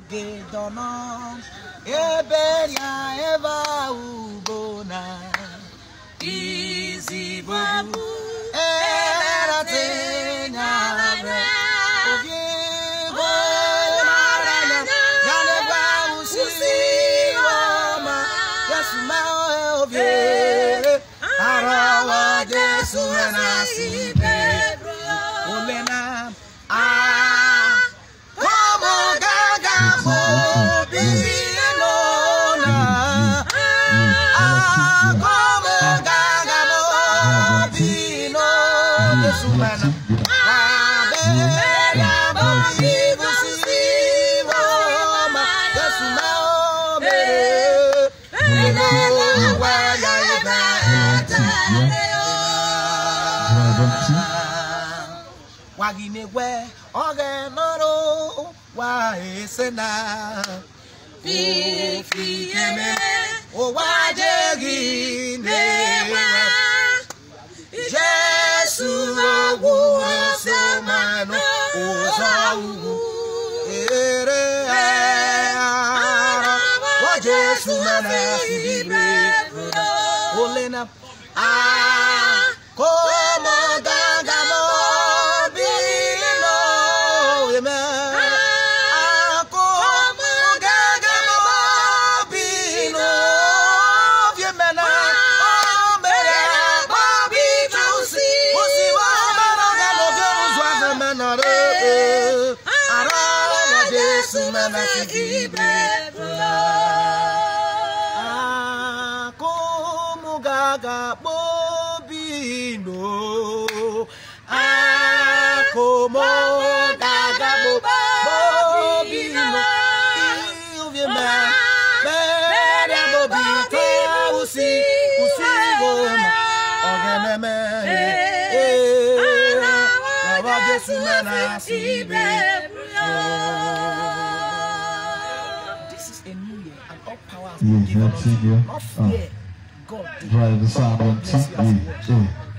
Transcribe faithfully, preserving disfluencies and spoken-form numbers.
Gedono Eberia Eva Ubona Easy Babu Era Tenya Ogie Bona Yaneba Usiwama Yasuma Ovie Arawa Jesu Nasibe Olena Ah Como Gaga Mobilona Ah Como Gaga Mobino Yesumana Aberia Mobivo Siwama Yasuma Waginewe ogenoro wa esena fifi eme o wajegi newa Jesu owo somano ozawu ere ara wa Jesu mana sibre olena ah como gangamo bilo yeme ah como gangamo bilo yeme na oh mere babi tusi usi wa mano galo galo zwa mano re ara wa Jesu mana sibre ah como gangamo no ah como gaga bobino il viema bere bobito usi usi goma ogeneme eh baba Jesu mana sibe. This is a new year and all power has been given unto you. Not fear God. Drive the sound on T V.